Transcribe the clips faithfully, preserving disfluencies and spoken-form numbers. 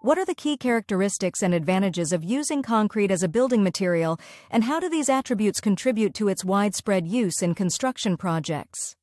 What are the key characteristics and advantages of using concrete as a building material, and how do these attributes contribute to its widespread use in construction projects?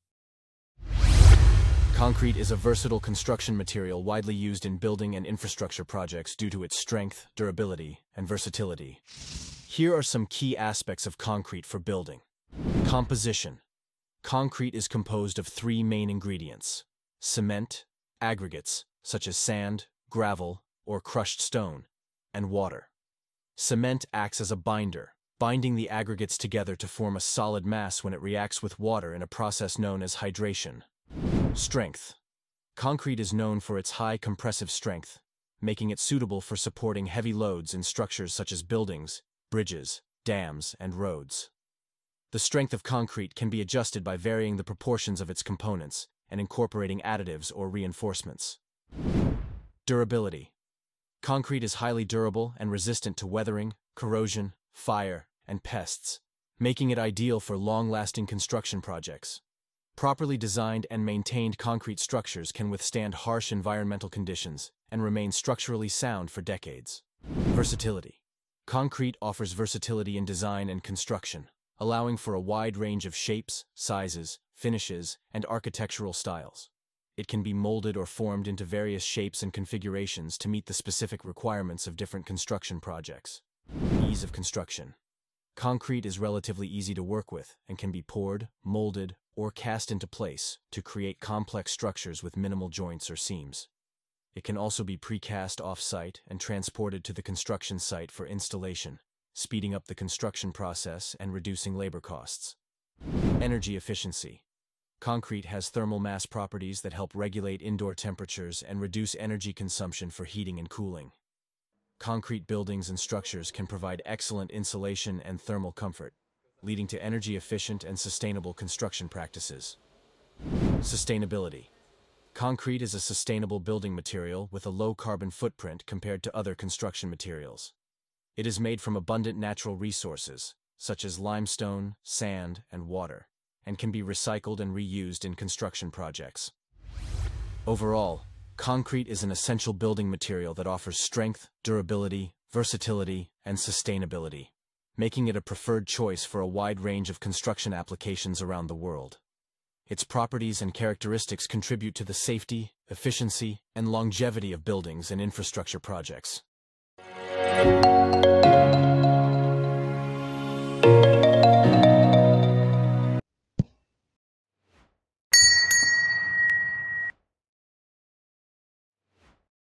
Concrete is a versatile construction material widely used in building and infrastructure projects due to its strength, durability, and versatility. Here are some key aspects of concrete for building. Composition. Concrete is composed of three main ingredients: cement, aggregates, such as sand, gravel, or crushed stone, and water. Cement acts as a binder, binding the aggregates together to form a solid mass when it reacts with water in a process known as hydration. Strength. Concrete is known for its high compressive strength, making it suitable for supporting heavy loads in structures such as buildings, bridges, dams, and roads. The strength of concrete can be adjusted by varying the proportions of its components and incorporating additives or reinforcements. Durability. Concrete is highly durable and resistant to weathering, corrosion, fire, and pests, making it ideal for long-lasting construction projects. Properly designed and maintained concrete structures can withstand harsh environmental conditions and remain structurally sound for decades. Versatility. Concrete offers versatility in design and construction, allowing for a wide range of shapes, sizes, finishes, and architectural styles. It can be molded or formed into various shapes and configurations to meet the specific requirements of different construction projects. Ease of construction. Concrete is relatively easy to work with and can be poured, molded, or cast into place to create complex structures with minimal joints or seams. It can also be precast off-site and transported to the construction site for installation, speeding up the construction process and reducing labor costs. Energy efficiency. Concrete has thermal mass properties that help regulate indoor temperatures and reduce energy consumption for heating and cooling. Concrete buildings and structures can provide excellent insulation and thermal comfort, leading to energy-efficient and sustainable construction practices. Sustainability. Concrete is a sustainable building material with a low carbon footprint compared to other construction materials. It is made from abundant natural resources, such as limestone, sand, and water, and can be recycled and reused in construction projects. Overall, concrete is an essential building material that offers strength, durability, versatility, and sustainability, making it a preferred choice for a wide range of construction applications around the world. Its properties and characteristics contribute to the safety, efficiency, and longevity of buildings and infrastructure projects.